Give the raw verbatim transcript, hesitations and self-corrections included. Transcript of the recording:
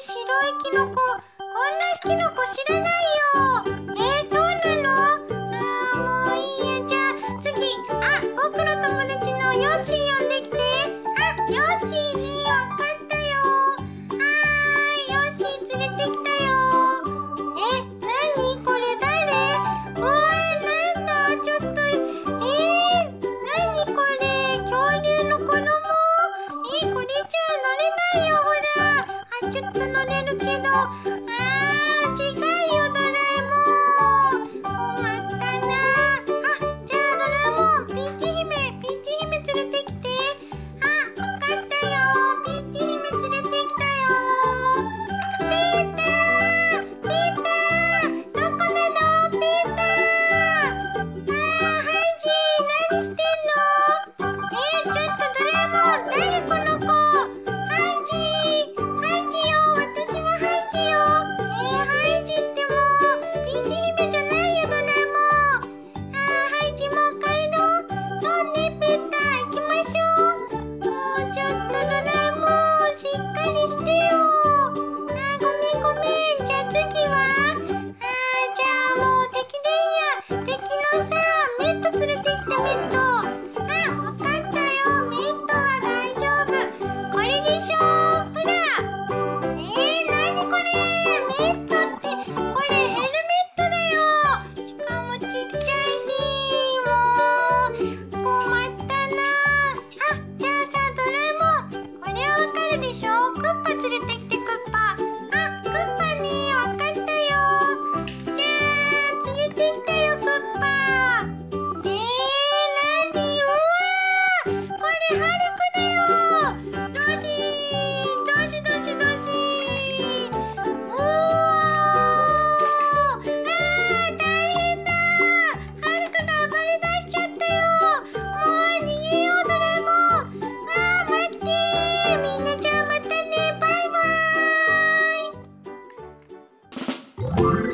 白いキノコ、こんなキノコ知らないよ。えー、そうなの？あー、もういいや。じゃあ次、あ、僕の友達のヨッシー呼んできて。あ、ヨッシーね、わかったよ。はーい、ヨッシー連れてきたよ。え、なにこれ誰？うわー、なんだ、ちょっと、えー、なにこれ、恐竜の子供？えー、これじゃあ乗れないよ、ほら。あ、ちょっと乗れるけど、あー、違うよ、ドラえもん。困ったな。あ、じゃあドラえもん、ピーチ姫、ピーチ姫連れてきて。あ、わかったよ。ピーチ姫連れてきたよ。ペーター、ペーター、どこなの、ペーター。あー、ハイジ、何してんの？えー、ちょっとドラえもん、誰この子？ハイジ、ハイジよ、私はハイジよ。えー、ハイジってもう、ピーチ姫じゃないよ、ドラえもん。あー、ハイジもう帰ろう。そうね、ペーター、行きましょう。もうちょっとドラえもん、しっかりしてよ。あー、ごめんごめん。じゃあ次は？あー、じゃあもう敵でいいや。敵のさ、メット連れてきて、メット。あ、わかったよ。メットは大丈夫。これでしょ。ほら。えー、なにこれ。メットって、これヘルメットだよ。しかもちっちゃいし、もう、困ったな。あ、じゃあさ、ドラえもん、これはわかるでしょ。クッパ連れてきて、クッパ。あ、クッパね、わかったよ。じゃあ、連れてきたよ、クッパ。えー、なに？うわー、これハルクだよ。どしー、どしどしどしー。おー、あー、大変だ。ハルクが暴れ出しちゃったよ。もう逃げよう、ドラえもん。あー、待ってー。みんなじゃあまたね。バイバーイ。